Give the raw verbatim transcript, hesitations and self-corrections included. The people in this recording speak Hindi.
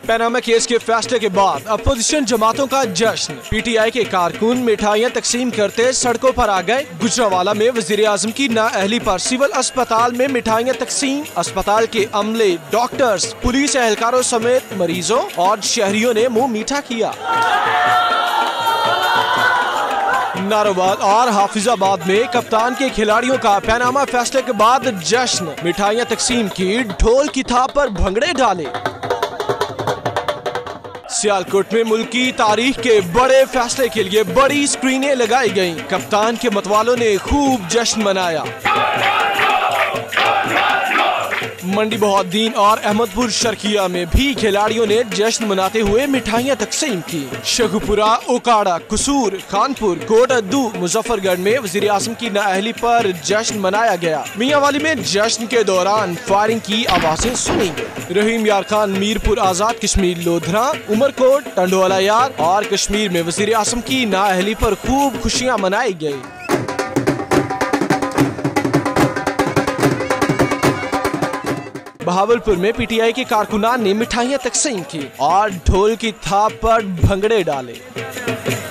पनामा केस के फैसले के बाद अपोजिशन जमातों का जश्न। पीटीआई के कारकुन मिठाइयाँ तकसीम करते सड़कों पर आ गए। गुजरांवाला में वजीर आजम की नाअहली पर सिविल अस्पताल में मिठाइयाँ तकसीम। अस्पताल के अमले, डॉक्टर्स, पुलिस एहलकारों समेत मरीजों और शहरियों ने मुंह मीठा किया। नारोवाल और हाफिजाबाद में कप्तान के खिलाड़ियों का पनामा फैसले के बाद जश्न। मिठाइयाँ तकसीम की, ढोल की थाप पर भंगड़े डाले। सियालकोट में मुल्क की तारीख के बड़े फैसले के लिए बड़ी स्क्रीनें लगाई गईं। कप्तान के मतवालों ने खूब जश्न मनाया। मंडी बहाउद्दीन और अहमदपुर शर्किया में भी खिलाड़ियों ने जश्न मनाते हुए मिठाइयाँ तकसीम की। शेखुपुरा, ओकाड़ा, कुसूर, खानपुर, कोटअद्दू, मुजफ्फरगढ़ में वजीर आजम की नाअहली पर जश्न मनाया गया। मियांवाली में जश्न के दौरान फायरिंग की आवाजें सुनी गई। रहीम यार खान, मीरपुर आजाद कश्मीर, लोधरा, उमरकोट, टंडोला यार और कश्मीर में वजीर आजम की नाअहली पर खूब खुशियाँ मनाई गयी। बहावलपुर में पीटीआई के कारकुनान ने मिठाइयाँ तकसीम की और ढोल की थाप पर भंगड़े डाले।